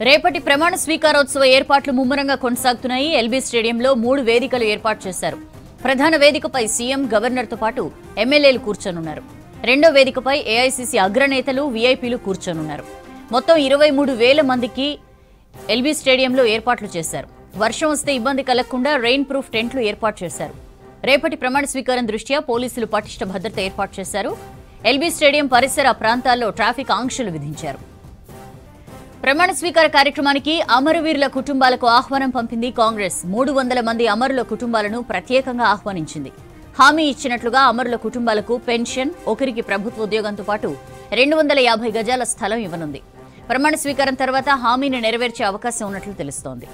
రేపటి ప్రమాణ స్వీకారోత్సవ ఏర్పాట్లు ముమ్మరంగా కొనసాగుతున్నాయి. ఎల్బీ స్టేడియంలో 3 వేదికలు ఏర్పాటు చేశారు. ప్రధాన వేదికపై సీఎం, గవర్నర్తో పాటు ఎమ్మెల్యేలు కూర్చొనున్నారు. రెండో వేదికపై ఏఐసీసీ అగ్రనేతలు, వీఐపీలు కూర్చొనున్నారు. మొత్తం 23,000 మందికి ఎల్బీ స్టేడియంలో ఏర్పాట్లు చేశారు. వర్షం వస్తే ఇబ్బంది కలగకుండా రెయిన్ ప్రూఫ్ టెంట్లు ఏర్పాటు చేశారు. రేపటి ప్రమాణ స్వీకారం దృష్ట్యా పోలీసులు పటిష్ట భద్రత ఏర్పాటు చేశారు. ఎల్బీ స్టేడియం పరిసర ప్రాంతాల్లో ట్రాఫిక్ ఆంక్షలు విధించారు. ప్రమాణ స్వీకార కార్యక్రమానికి అమరవీరుల కుటుంబాలకు ఆహ్వానం పంపింది కాంగ్రెస్. 300 మంది అమరుల కుటుంబాలను ప్రత్యేకంగా ఆహ్వానించింది. హామీ ఇచ్చినట్లుగా అమరుల కుటుంబాలకు పెన్షన్, ఒకరికి ప్రభుత్వ ఉద్యోగంతో పాటు 250 గజాల స్థలం ఇవ్వనుంది. ప్రమాణ స్వీకారం తర్వాత హామీని నెరవేర్చే అవకాశం ఉన్నట్లు తెలుస్తోంది.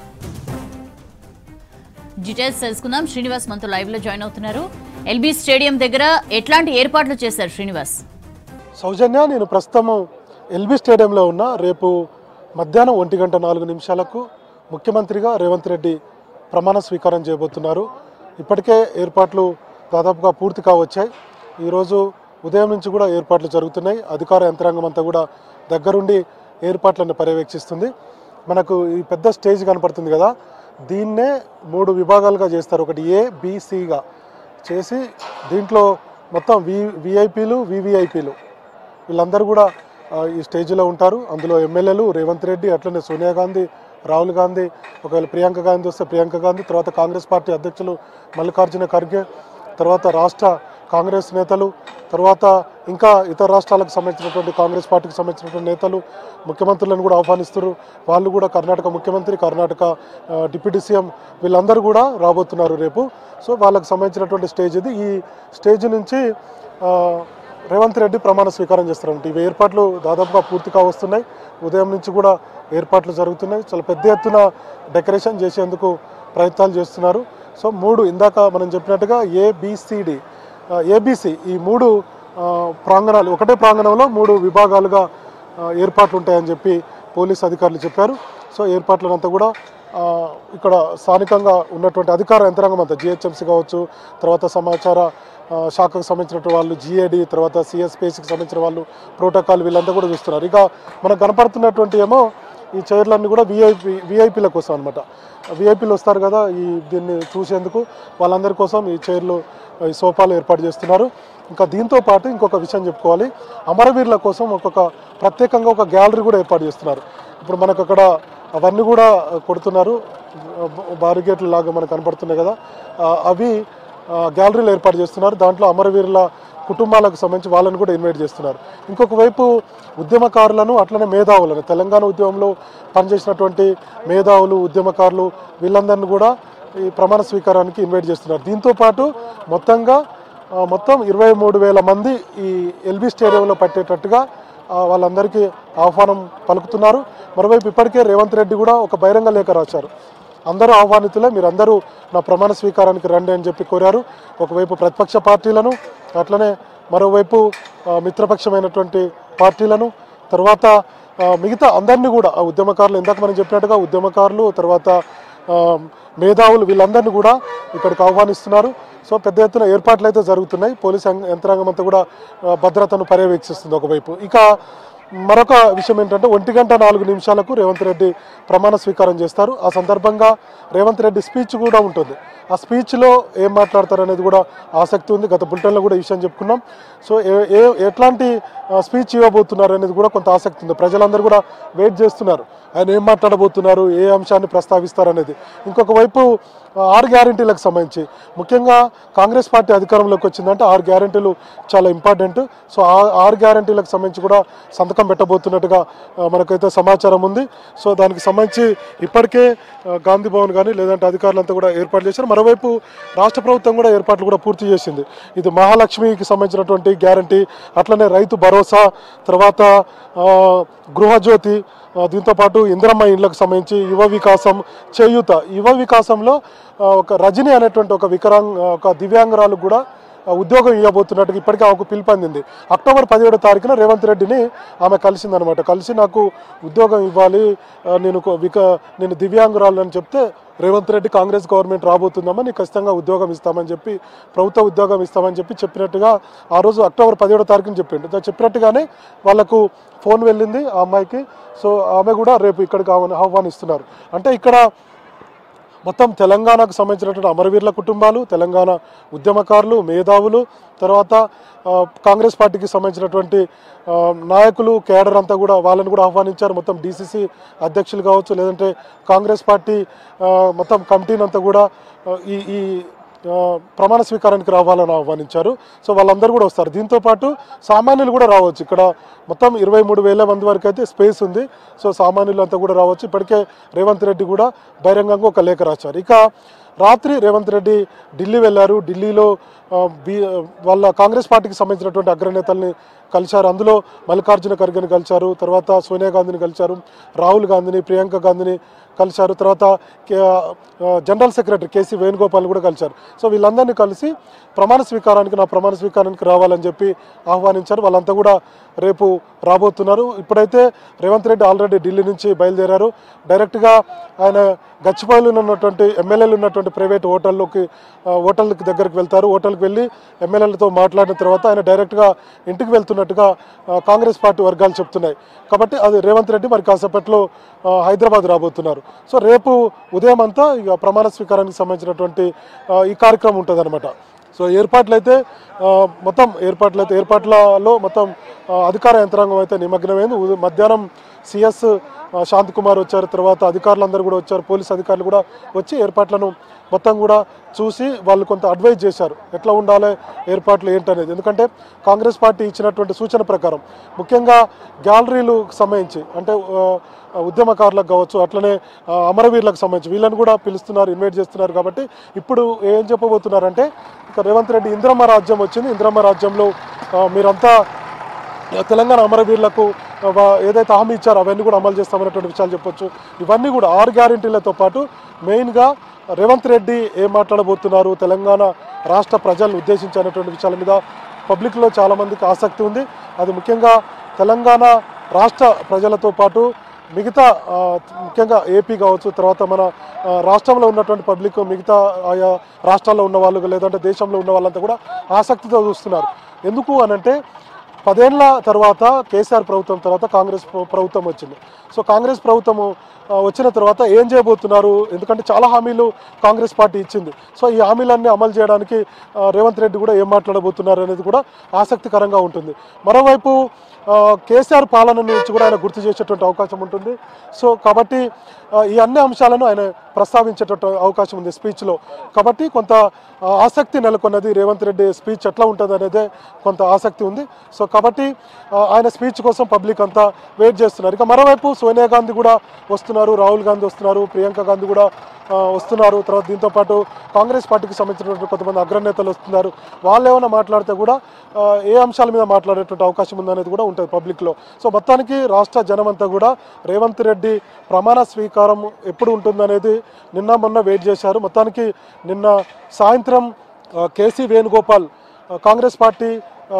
డీటెయిల్స్ తెలుసుకుందాం. శ్రీనివాస్ మనతో లైవ్ లో జాయిన్ అవుతున్నారు. ఎల్బీ స్టేడియం దగ్గర ఎట్లాంటి ఏర్పాట్లు చేశారు శ్రీనివాస్? సౌజన్య, నేను ప్రస్తుతం ఎల్బీ స్టేడియంలో ఉన్న రేపు మధ్యాహ్నం 1:04 ముఖ్యమంత్రిగా రేవంత్ రెడ్డి ప్రమాణ స్వీకారం చేయబోతున్నారు. ఇప్పటికే ఏర్పాట్లు దాదాపుగా పూర్తి కావచ్చాయి. ఈరోజు ఉదయం నుంచి కూడా ఏర్పాట్లు జరుగుతున్నాయి. అధికార యంత్రాంగం అంతా కూడా దగ్గరుండి ఏర్పాట్లను పర్యవేక్షిస్తుంది. మనకు ఈ పెద్ద స్టేజ్ కనపడుతుంది కదా, దీన్నే 3 విభాగాలుగా చేస్తారు. ఒకటి ఏ, బి, సిగా చేసి దీంట్లో మొత్తం విఐపీలు, వివిఐపీలు వీళ్ళందరూ కూడా ఈ స్టేజ్లో ఉంటారు. అందులో ఎమ్మెల్యేలు రేవంత్ రెడ్డి, అట్లనే సోనియా గాంధీ, రాహుల్ గాంధీ, ఒకవేళ ప్రియాంక గాంధీ వస్తే ప్రియాంక గాంధీ, తర్వాత కాంగ్రెస్ పార్టీ అధ్యక్షులు మల్లికార్జున ఖర్గే, తర్వాత రాష్ట్ర కాంగ్రెస్ నేతలు, తర్వాత ఇంకా ఇతర రాష్ట్రాలకు సంబంధించినటువంటి కాంగ్రెస్ పార్టీకి సంబంధించినటువంటి నేతలు, ముఖ్యమంత్రులను కూడా ఆహ్వానిస్తారు. వాళ్ళు కూడా కర్ణాటక ముఖ్యమంత్రి, కర్ణాటక డిప్యూటీ సీఎం వీళ్ళందరూ కూడా రాబోతున్నారు రేపు. సో వాళ్ళకు సంబంధించినటువంటి స్టేజ్ ఇది. ఈ స్టేజ్ నుంచి రేవంత్ రెడ్డి ప్రమాణ స్వీకారం చేస్తారంట. ఇవి ఏర్పాట్లు దాదాపుగా పూర్తిగా వస్తున్నాయి. ఉదయం నుంచి కూడా ఏర్పాట్లు జరుగుతున్నాయి. చాలా పెద్ద ఎత్తున డెకరేషన్ చేసేందుకు ప్రయత్నాలు చేస్తున్నారు. సో 3 ఇందాక మనం చెప్పినట్టుగా ఏబిసిడి, ఏబిసి ఈ 3 ప్రాంగణాలు, ఒకటే ప్రాంగణంలో 3 విభాగాలుగా ఏర్పాట్లు ఉంటాయని చెప్పి పోలీస్ అధికారులు చెప్పారు. సో ఏర్పాట్లనంతా కూడా ఇక్కడ స్థానికంగా ఉన్నటువంటి అధికార యంత్రాంగం అంతా, జిహెచ్ఎంసీ కావచ్చు, తర్వాత సమాచార శాఖకు సంబంధించినటువంటి వాళ్ళు, జిఏడి, తర్వాత సిఎస్పిఎస్కి సంబంధించిన వాళ్ళు, ప్రోటోకాల్ వీళ్ళంతా కూడా చూస్తున్నారు. ఇక మనకు కనపడుతున్నటువంటి ఏమో ఈ చైర్లన్నీ కూడా విఐపీల కోసం అనమాట. విఐపీలు వస్తారు కదా దీన్ని చూసేందుకు, వాళ్ళందరి కోసం ఈ చైర్లు, ఈ సోఫాలు ఏర్పాటు చేస్తున్నారు. ఇంకా దీంతో పాటు ఇంకొక విషయం చెప్పుకోవాలి. అమరవీరుల కోసం ప్రత్యేకంగా ఒక గ్యాలరీ కూడా ఏర్పాటు చేస్తున్నారు. ఇప్పుడు మనకు అక్కడ అవన్నీ కూడా కొడుతున్నారు, బారిగేట్లు లాగా మనకు కనపడుతున్నాయి కదా, అవి గ్యాలరీలు ఏర్పాటు చేస్తున్నారు. దాంట్లో అమరవీరుల కుటుంబాలకు సంబంధించి వాళ్ళని కూడా ఇన్వైట్ చేస్తున్నారు. ఇంకొక వైపు ఉద్యమకారులను, అట్లనే మేధావులను, తెలంగాణ ఉద్యమంలో పనిచేసినటువంటి మేధావులు, ఉద్యమకారులు వీళ్ళందరినీ కూడా ఈ ప్రమాణ స్వీకారానికి ఇన్వైట్ చేస్తున్నారు. దీంతోపాటు మొత్తం 23,000 మంది ఈ ఎల్బీ స్టేడియంలో పట్టేటట్టుగా వాళ్ళందరికీ ఆహ్వానం పలుకుతున్నారు. మరోవైపు ఇప్పటికే రేవంత్ రెడ్డి కూడా ఒక బహిరంగ లేఖ రాశారు. అందరూ ఆహ్వానితులే, మీరందరూ నా ప్రమాణ స్వీకారానికి రండి అని చెప్పి కోరారు. ఒకవైపు ప్రతిపక్ష పార్టీలను, అట్లనే మరోవైపు మిత్రపక్షమైనటువంటి పార్టీలను, తర్వాత మిగతా అందరినీ కూడా ఉద్యమకారులు, ఇందాక మనం చెప్పినట్టుగా ఉద్యమకారులు, తర్వాత మేధావులు వీళ్ళందరినీ కూడా ఇక్కడికి ఆహ్వానిస్తున్నారు. సో పెద్ద ఎత్తున ఏర్పాట్లు అయితే జరుగుతున్నాయి. పోలీస్ యంత్రాంగం అంతా కూడా భద్రతను పర్యవేక్షిస్తుంది ఒకవైపు. ఇక మరొక విషయం ఏంటంటే 1:04 రేవంత్ రెడ్డి ప్రమాణ స్వీకారం చేస్తారు. ఆ సందర్భంగా రేవంత్ రెడ్డి స్పీచ్ కూడా ఉంటుంది. ఆ స్పీచ్లో ఏం మాట్లాడతారు అనేది కూడా ఆసక్తి ఉంది. గత బులెటిన్లో కూడా ఈ విషయం చెప్పుకున్నాం. సో ఎట్లాంటి స్పీచ్ ఇవ్వబోతున్నారు అనేది కూడా కొంత ఆసక్తి ఉంది. ప్రజలందరూ కూడా వెయిట్ చేస్తున్నారు, ఆయన ఏం మాట్లాడబోతున్నారు, ఏ అంశాన్ని ప్రస్తావిస్తారు అనేది. ఇంకొక వైపు 6 గ్యారెంటీలకు సంబంధించి, ముఖ్యంగా కాంగ్రెస్ పార్టీ అధికారంలోకి వచ్చిందంటే 6 గ్యారెంటీలు చాలా ఇంపార్టెంట్. సో 6 గ్యారెంటీలకు సంబంధించి కూడా సంతకం పెట్టబోతున్నట్టుగా మనకైతే సమాచారం ఉంది. సో దానికి సంబంధించి ఇప్పటికే గాంధీ భవన్ కానీ లేదంటే అధికారులంతా కూడా ఏర్పాటు చేశారు. మరోవైపు రాష్ట్ర ప్రభుత్వం కూడా ఏర్పాట్లు కూడా పూర్తి చేసింది. ఇది మహాలక్ష్మికి సంబంధించినటువంటి గ్యారెంటీ, అట్లనే రైతు భరోసా, తర్వాత గృహజ్యోతి, దీంతోపాటు ఇందిరమ్మ ఇండ్లకు సంబంధించి యువ వికాసం, చేయూత. యువ వికాసంలో ఒక రజని అనేటువంటి ఒక దివ్యాంగురాలు కూడా ఉద్యోగం ఇవ్వబోతున్నట్టుగా ఇప్పటికే ఆమెకు పిలుపొందింది. అక్టోబర్ 17వ తారీఖున రేవంత్ రెడ్డిని ఆమె కలిసిందనమాట. కలిసి నాకు ఉద్యోగం ఇవ్వాలి, నేను దివ్యాంగురాలు అని చెప్తే రేవంత్ రెడ్డి కాంగ్రెస్ గవర్నమెంట్ రాబోతుందమ్మా, నీకు ఖచ్చితంగా ఉద్యోగం ఇస్తామని చెప్పి, ప్రభుత్వ ఉద్యోగం ఇస్తామని చెప్పినట్టుగా ఆ రోజు అక్టోబర్ 17వ తారీఖున చెప్పిండు. చెప్పినట్టుగానే వాళ్ళకు ఫోన్ వెళ్ళింది ఆ అమ్మాయికి. సో ఆమె కూడా రేపు ఇక్కడికి ఆహ్వానిస్తున్నారు. అంటే ఇక్కడ మొత్తం తెలంగాణకు సంబంధించినటువంటి అమరవీరుల కుటుంబాలు, తెలంగాణ ఉద్యమకారులు, మేధావులు, తర్వాత కాంగ్రెస్ పార్టీకి సంబంధించినటువంటి నాయకులు, కేడర్ అంతా కూడా వాళ్ళని కూడా ఆహ్వానించారు. మొత్తం డీసీసీ అధ్యక్షులు కావచ్చు, లేదంటే కాంగ్రెస్ పార్టీ మొత్తం కమిటీని అంతా కూడా ఈ ప్రమాణ స్వీకారానికి రావాలని ఆహ్వానించారు. సో వాళ్ళందరూ కూడా వస్తారు. దీంతోపాటు సామాన్యులు కూడా రావచ్చు. ఇక్కడ మొత్తం 23,000 మంది వరకు అయితే స్పేస్ ఉంది. సో సామాన్యులు అంతా కూడా రావచ్చు. ఇప్పటికే రేవంత్ రెడ్డి కూడా బహిరంగంగా ఒక లేఖ రాశారు. ఇక రాత్రి రేవంత్ రెడ్డి ఢిల్లీ వెళ్ళారు. ఢిల్లీలో వాళ్ళ కాంగ్రెస్ పార్టీకి సంబంధించినటువంటి అగ్రనేతల్ని కలిశారు. అందులో మల్లికార్జున ఖర్గేని కలిశారు, తర్వాత సోనియా గాంధీని కలిశారు, రాహుల్ గాంధీని, ప్రియాంక గాంధీని కలిశారు, తర్వాత జనరల్ సెక్రటరీ కేసీ వేణుగోపాల్ని కూడా కలిశారు. సో వీళ్ళందరినీ కలిసి నా ప్రమాణ స్వీకారానికి రావాలని చెప్పి ఆహ్వానించారు. వాళ్ళంతా కూడా రేపు రాబోతున్నారు. ఇప్పుడైతే రేవంత్ రెడ్డి ఆల్రెడీ ఢిల్లీ నుంచి బయలుదేరారు. డైరెక్ట్గా ఆయన గచ్చిబౌలిలో ఉన్నటువంటి ఎమ్మెల్యేలు ఉన్నటువంటి ప్రైవేట్ హోటల్కి దగ్గరికి వెళ్తారు. హోటల్కి వెళ్ళి ఎమ్మెల్యేలతో మాట్లాడిన తర్వాత ఆయన డైరెక్ట్గా ఇంటికి వెళ్తున్నట్టుగా కాంగ్రెస్ పార్టీ వర్గాలు చెప్తున్నాయి. కాబట్టి అది రేవంత్ రెడ్డి మరి కాసేపట్లో హైదరాబాద్ రాబోతున్నారు. సో రేపు ఉదయం అంతా ఇక ప్రమాణ స్వీకారానికి సంబంధించినటువంటి ఈ కార్యక్రమం ఉంటుంది అనమాట. సో ఏర్పాట్లలో మొత్తం అధికార యంత్రాంగం అయితే నిమగ్నమైంది. మధ్యాహ్నం సిఎస్ శాంతికుమార్ వచ్చారు, తర్వాత అధికారులందరూ కూడా వచ్చారు, పోలీస్ అధికారులు కూడా వచ్చి ఏర్పాట్లను మొత్తం కూడా చూసి వాళ్ళు కొంత అడ్వైజ్ చేశారు ఎట్లా ఉండాలి ఏర్పాట్లు ఏంటనేది. ఎందుకంటే కాంగ్రెస్ పార్టీ ఇచ్చినటువంటి సూచన ప్రకారం ముఖ్యంగా గ్యాలరీలకు సంబంధించి, అంటే ఉద్యమకారులకు కావచ్చు, అట్లనే అమరవీరులకు సంబంధించి వీళ్ళని కూడా పిలుస్తున్నారు, ఇన్వైట్ చేస్తున్నారు. కాబట్టి ఇప్పుడు ఏం చెప్పబోతున్నారంటే, ఇక రేవంత్ రెడ్డి ఇందిరమ్మ రాజ్యం వచ్చింది, ఇందిరమ్మ రాజ్యంలో మీరంతా తెలంగాణ అమరవీరులకు ఏదైతే హామీ ఇచ్చారో అవన్నీ కూడా అమలు చేస్తామనేటువంటి విషయాలు చెప్పొచ్చు. ఇవన్నీ కూడా 6 గ్యారెంటీలతో పాటు మెయిన్గా రేవంత్ రెడ్డి ఏం మాట్లాడబోతున్నారు తెలంగాణ రాష్ట్ర ప్రజలను ఉద్దేశించినటువంటి విషయాల మీద పబ్లిక్లో చాలామందికి ఆసక్తి ఉంది. అది ముఖ్యంగా తెలంగాణ రాష్ట్ర ప్రజలతో పాటు మిగతా ముఖ్యంగా ఏపీ కావచ్చు, తర్వాత మన రాష్ట్రంలో ఉన్నటువంటి పబ్లిక్, మిగతా ఆయా రాష్ట్రాల్లో ఉన్న వాళ్ళు లేదంటే దేశంలో ఉన్న వాళ్ళంతా కూడా ఆసక్తితో చూస్తున్నారు. ఎందుకు అనంటే 10 ఏళ్ల తర్వాత కేసీఆర్ ప్రభుత్వం తర్వాత కాంగ్రెస్ ప్రభుత్వం వచ్చింది. సో కాంగ్రెస్ ప్రభుత్వము వచ్చిన తర్వాత ఏం చేయబోతున్నారు, ఎందుకంటే చాలా హామీలు కాంగ్రెస్ పార్టీ ఇచ్చింది. సో ఈ హామీలన్నీ అమలు చేయడానికి రేవంత్ రెడ్డి కూడా ఏం మాట్లాడబోతున్నారు అనేది కూడా ఆసక్తికరంగా ఉంటుంది. మరోవైపు కేసీఆర్ పాలన నుంచి కూడా ఆయన గుర్తు చేసేటువంటి అవకాశం ఉంటుంది. సో కాబట్టి ఈ అన్ని అంశాలను ఆయన ప్రస్తావించేటువంటి అవకాశం ఉంది స్పీచ్లో. కాబట్టి కొంత ఆసక్తి నెలకొన్నది. రేవంత్ రెడ్డి స్పీచ్ ఎట్లా ఉంటుంది అనేదే కొంత ఆసక్తి ఉంది. సో కాబట్టి ఆయన స్పీచ్ కోసం పబ్లిక్ అంతా వెయిట్ చేస్తున్నారు. ఇక మరోవైపు సోనియా గాంధీ కూడా వస్తున్నారు, రాహుల్ గాంధీ వస్తున్నారు, ప్రియాంక గాంధీ కూడా వస్తున్నారు. తర్వాత దీంతోపాటు కాంగ్రెస్ పార్టీకి సంబంధించినటువంటి కొంతమంది అగ్రనేతలు వస్తున్నారు. వాళ్ళు ఏమైనా మాట్లాడితే కూడా ఏ అంశాల మీద మాట్లాడేటువంటి అవకాశం ఉందనేది కూడా ఉంటుంది పబ్లిక్లో. సో మొత్తానికి రాష్ట్ర జనమంతా కూడా రేవంత్ రెడ్డి ప్రమాణ స్వీకారం ఎప్పుడు ఉంటుందనేది నిన్న మొన్న వెయిట్ చేశారు. మొత్తానికి నిన్న సాయంత్రం K C Venugopal Congress party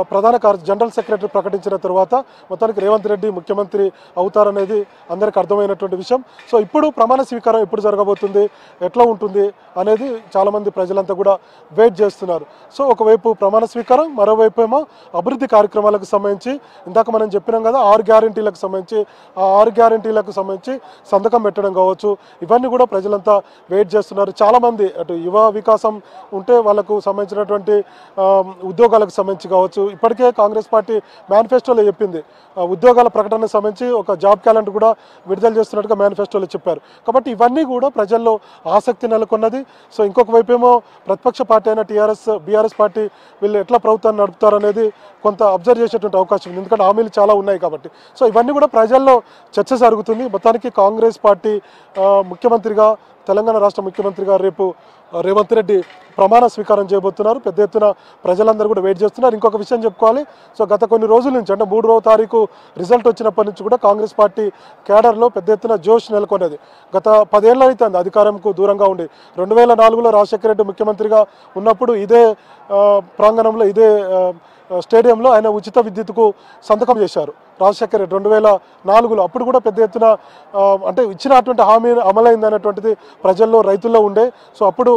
general secretary ప్రకటించిన తర్వాత మొత్తానికి రేవంత్ రెడ్డి ముఖ్యమంత్రి అవుతారనేది అందరికీ అర్థమైనటువంటి విషయం. సో ఇప్పుడు ప్రమాణ స్వీకారం ఎప్పుడు జరగబోతుంది, ఎట్లా ఉంటుంది అనేది చాలామంది ప్రజలంతా కూడా వెయిట్ చేస్తున్నారు. సో ఒకవైపు ప్రమాణ స్వీకారం, మరోవైపు ఏమో అభివృద్ధి కార్యక్రమాలకు సంబంధించి ఇందాక మనం చెప్పినాం కదా 6 గ్యారెంటీలకు సంబంధించి, ఆ 6 గ్యారెంటీలకు సంబంధించి సంతకం పెట్టడం కావచ్చు, ఇవన్నీ కూడా ప్రజలంతా వెయిట్ చేస్తున్నారు. చాలామంది అటు యువ వికాసం ఉంటే వాళ్ళకు సంబంధించినటువంటి ఉద్యోగాలకు సంబంధించి కావచ్చు, ఇప్పటికే కాంగ్రెస్ పార్టీ మేనిఫెస్టోలో చెప్పింది ఉద్యోగాల ప్రకటనకు సంబంధించి ఒక జాబ్ క్యాలెండర్ కూడా విడుదల చేస్తున్నట్టుగా మేనిఫెస్టోలో చెప్పారు. కాబట్టి ఇవన్నీ కూడా ప్రజల్లో ఆసక్తి నెలకొన్నది. సో ఇంకొక వైపు ఏమో ప్రతిపక్ష పార్టీ అయిన బీఆర్ఎస్ పార్టీ వీళ్ళు ఎట్లా ప్రభుత్వాన్ని నడుపుతారనేది కొంత అబ్జర్వ్ చేసేటువంటి అవకాశం ఉంది, ఎందుకంటే హామీలు చాలా ఉన్నాయి కాబట్టి. సో ఇవన్నీ కూడా ప్రజల్లో చర్చ జరుగుతుంది. మొత్తానికి కాంగ్రెస్ పార్టీ ముఖ్యమంత్రిగా, తెలంగాణ రాష్ట్ర ముఖ్యమంత్రిగా రేపు రేవంత్ రెడ్డి ప్రమాణ స్వీకారం చేయబోతున్నారు. పెద్ద ఎత్తున ప్రజలందరూ కూడా వెయిట్ చేస్తున్నారు. ఇంకొక విషయం చెప్పుకోవాలి. సో గత కొన్ని రోజుల నుంచి అంటే 3వ తారీఖు రిజల్ట్ వచ్చినప్పటి నుంచి కూడా కాంగ్రెస్ పార్టీ కేడర్లో పెద్ద ఎత్తున జోష్ నెలకొన్నది. గత 10 ఏళ్ళు అవుతుంది అధికారంకు దూరంగా ఉండి. 2004లో రాజశేఖర రెడ్డి ముఖ్యమంత్రిగా ఉన్నప్పుడు ఇదే ప్రాంగణంలో ఇదే స్టేడియంలో ఆయన ఉచిత విద్యుత్కు సంతకం చేశారు రాజశేఖర రెడ్డి 2004లో. అప్పుడు కూడా పెద్ద ఎత్తున అంటే ఇచ్చినటువంటి హామీ అమలైంది అనేటువంటిది ప్రజల్లో రైతుల్లో ఉండే. సో అప్పుడు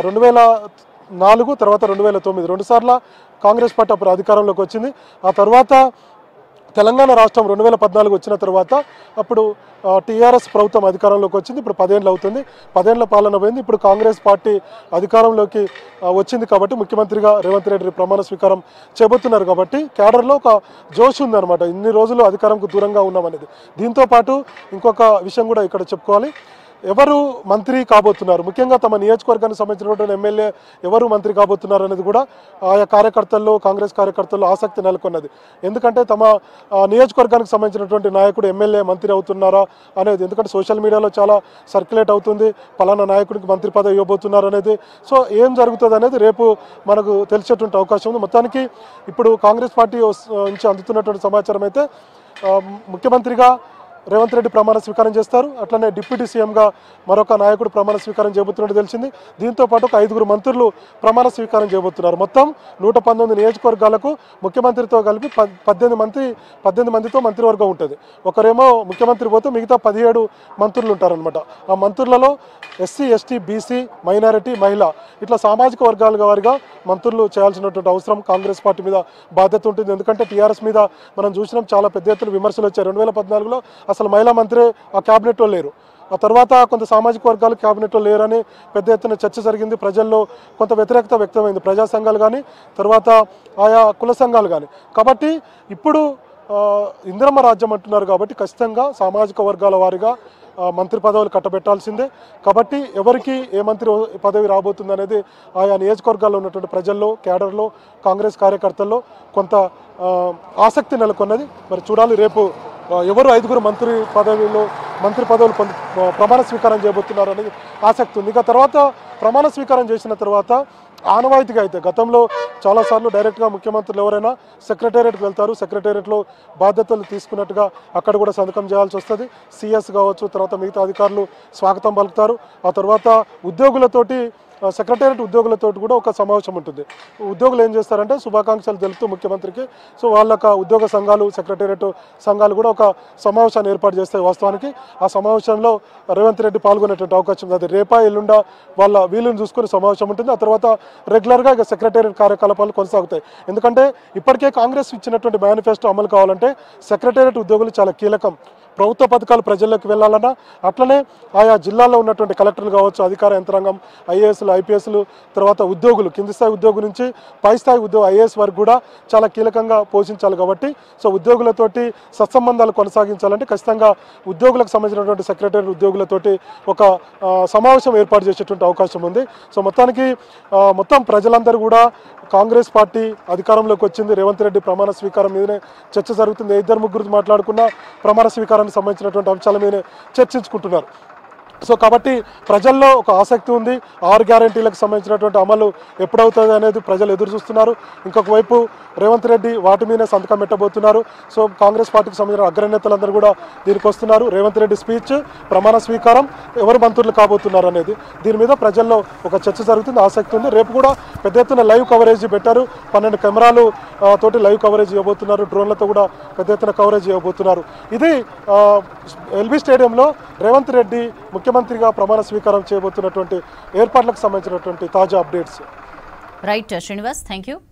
2004 తర్వాత 2009 రెండుసార్లు కాంగ్రెస్ పార్టీ అప్పుడు అధికారంలోకి వచ్చింది. ఆ తర్వాత తెలంగాణ రాష్ట్రం 2014 వచ్చిన తర్వాత అప్పుడు టీఆర్ఎస్ ప్రభుత్వం అధికారంలోకి వచ్చింది. ఇప్పుడు 10 ఏళ్ళు అవుతుంది. 10 ఏళ్ల పాలన పోయింది. ఇప్పుడు కాంగ్రెస్ పార్టీ అధికారంలోకి వచ్చింది కాబట్టి ముఖ్యమంత్రిగా రేవంత్ రెడ్డి ప్రమాణ స్వీకారం చేయబోతున్నారు కాబట్టి కేడర్లో ఒక జోష్ ఉందన్నమాట. ఇన్ని రోజులు అధికారంకు దూరంగా ఉన్నామనేది. దీంతోపాటు ఇంకొక విషయం కూడా ఇక్కడ చెప్పుకోవాలి. ఎవరు మంత్రి కాబోతున్నారు, ముఖ్యంగా తమ నియోజకవర్గానికి సంబంధించినటువంటి ఎమ్మెల్యే ఎవరు మంత్రి కాబోతున్నారు అనేది కూడా ఆయా కార్యకర్తల్లో కాంగ్రెస్ కార్యకర్తల్లో ఆసక్తి నెలకొన్నది. ఎందుకంటే తమ నియోజకవర్గానికి సంబంధించినటువంటి నాయకుడు ఎమ్మెల్యే మంత్రి అవుతున్నారా అనేది. ఎందుకంటే సోషల్ మీడియాలో చాలా సర్క్యులేట్ అవుతుంది పలానా నాయకుడికి మంత్రి పదవి ఇవ్వబోతున్నారు అనేది. సో ఏం జరుగుతుంది అనేది రేపు మనకు తెలిసేటువంటి అవకాశం ఉంది. మొత్తానికి ఇప్పుడు కాంగ్రెస్ పార్టీ నుంచి అందుతున్నటువంటి సమాచారం అయితే ముఖ్యమంత్రిగా రేవంత్ రెడ్డి ప్రమాణ స్వీకారం చేస్తారు. అట్లనే డిప్యూటీ సీఎంగా మరొక నాయకుడు ప్రమాణ స్వీకారం చేయబోతున్నట్టు తెలిసింది. దీంతోపాటు ఒక 5గురు మంత్రులు ప్రమాణ స్వీకారం చేయబోతున్నారు. మొత్తం 119 నియోజకవర్గాలకు ముఖ్యమంత్రితో కలిపి 18 మందితో మంత్రివర్గం ఉంటుంది. ఒకరేమో ముఖ్యమంత్రి పోతే మిగతా 17 మంత్రులు ఉంటారనమాట. ఆ మంత్రులలో ఎస్సీ, ఎస్టీ, బీసీ, మైనారిటీ, మహిళ ఇట్లా సామాజిక వర్గాల వారిగా మంత్రులు చేయాల్సినటువంటి అవసరం కాంగ్రెస్ పార్టీ మీద బాధ్యత ఉంటుంది. ఎందుకంటే టీఆర్ఎస్ మీద మనం చూసినాం చాలా పెద్ద ఎత్తున విమర్శలు వచ్చాయి. 2014లో అసలు మహిళా మంత్రి ఆ క్యాబినెట్లో లేరు. ఆ తర్వాత కొంత సామాజిక వర్గాలు క్యాబినెట్లో లేరని పెద్ద ఎత్తున చర్చ జరిగింది. ప్రజల్లో కొంత వ్యతిరేకత వ్యక్తమైంది. ప్రజా సంఘాలు కానీ తర్వాత ఆయా కుల సంఘాలు కానీ. కాబట్టి ఇప్పుడు ఇందిరమ్మ రాజ్యం అంటున్నారు కాబట్టి ఖచ్చితంగా సామాజిక వర్గాల వారిగా మంత్రి పదవులు కట్టబెట్టాల్సిందే. కాబట్టి ఎవరికి ఏ మంత్రి పదవి రాబోతుంది అనేది ఆయా నియోజకవర్గాల్లో ఉన్నటువంటి ప్రజల్లో కేడర్లో కాంగ్రెస్ కార్యకర్తల్లో కొంత ఆసక్తి నెలకొన్నది. మరి చూడాలి రేపు ఎవరు 5గురు మంత్రి పదవులు ప్రమాణ స్వీకారం చేయబోతున్నారు అనేది ఆసక్తి ఉంది. ఇక తర్వాత ప్రమాణ స్వీకారం చేసిన తర్వాత ఆనవాయితీగా అయితే గతంలో చాలాసార్లు డైరెక్ట్గా ముఖ్యమంత్రులు ఎవరైనా సెక్రటేరియట్కి వెళ్తారు. సెక్రటేరియట్లో బాధ్యతలు తీసుకున్నట్టుగా అక్కడ కూడా సంతకం చేయాల్సి వస్తుంది. సిఎస్ కావచ్చు, తర్వాత మిగతా అధికారులు స్వాగతం పలుకుతారు. ఆ తర్వాత ఉద్యోగులతోటి సెక్రటేరియట్ ఉద్యోగులతో కూడా ఒక సమావేశం ఉంటుంది. ఉద్యోగులు ఏం చేస్తారంటే శుభాకాంక్షలు తెలుపుతూ ముఖ్యమంత్రికి సో వాళ్ళ ఉద్యోగ సంఘాలు సెక్రటేరియట్ సంఘాలు కూడా ఒక సమావేశాన్ని ఏర్పాటు చేస్తాయి. వాస్తవానికి ఆ సమావేశంలో రేవంత్ రెడ్డి పాల్గొనేటువంటి అవకాశం ఉంది. అది రేపా ఎల్లుండా వాళ్ళ వీలుని చూసుకుని సమావేశం ఉంటుంది. ఆ తర్వాత రెగ్యులర్గా ఇక సెక్రటేరియట్ కార్యకలాపాలు కొనసాగుతాయి. ఎందుకంటే ఇప్పటికే కాంగ్రెస్ ఇచ్చినటువంటి మేనిఫెస్టో అమలు కావాలంటే సెక్రటేరియట్ ఉద్యోగులు చాలా కీలకం. ప్రభుత్వ పథకాలు ప్రజల్లోకి వెళ్ళాలన్నా అట్లనే ఆయా జిల్లాల్లో ఉన్నటువంటి కలెక్టర్లు కావచ్చు, అధికార యంత్రాంగం, ఐఏఎస్లు, ఐపీఎస్లు, తర్వాత ఉద్యోగులు కింది స్థాయి ఉద్యోగుల నుంచి పై స్థాయి ఐఏఎస్ వరకు కూడా చాలా కీలకంగా పోషించాలి. కాబట్టి సో ఉద్యోగులతోటి సత్సంబంధాలు కొనసాగించాలంటే ఖచ్చితంగా ఉద్యోగులకు సంబంధించినటువంటి సెక్రటరీ ఉద్యోగులతోటి ఒక సమావేశం ఏర్పాటు చేసేటువంటి అవకాశం ఉంది. సో మొత్తం ప్రజలందరూ కూడా కాంగ్రెస్ పార్టీ అధికారంలోకి వచ్చింది. రేవంత్ రెడ్డి ప్రమాణ స్వీకారం మీదనే చర్చ జరుగుతుంది. 2-3 మాట్లాడుకున్న ప్రమాణ స్వీకారానికి సంబంధించినటువంటి అంశాల మీదనే చర్చించుకుంటున్నారు. సో కాబట్టి ప్రజల్లో ఒక ఆసక్తి ఉంది. 6 గ్యారెంటీలకు సంబంధించినటువంటి అమలు ఎప్పుడవుతుంది అనేది ప్రజలు ఎదురు చూస్తున్నారు. ఇంకొక వైపు రేవంత్ రెడ్డి వాటి మీదనే సంతకం పెట్టబోతున్నారు. సో కాంగ్రెస్ పార్టీకి సంబంధించిన అగ్రనేతలందరూ కూడా దీనికి వస్తున్నారు. రేవంత్ రెడ్డి స్పీచ్, ప్రమాణ స్వీకారం, ఎవరు మంత్రులు కాబోతున్నారు అనేది దీని మీద ప్రజల్లో ఒక చర్చ జరుగుతుంది. ఆసక్తి ఉంది. రేపు కూడా పెద్ద ఎత్తున లైవ్ కవరేజ్ పెట్టారు. 12 కెమెరాలు తోటి లైవ్ కవరేజ్ ఇవ్వబోతున్నారు. డ్రోన్లతో కూడా పెద్ద ఎత్తున కవరేజ్ ఇవ్వబోతున్నారు. ఇది ఎల్బీ స్టేడియంలో రేవంత్ రెడ్డి ముఖ్యమంత్రిగా ప్రమాణ స్వీకారం చేయబోతున్నటువంటి ఏర్పాట్లకు సంబంధించినటువంటి తాజా updates. Right Srinivas, thank you.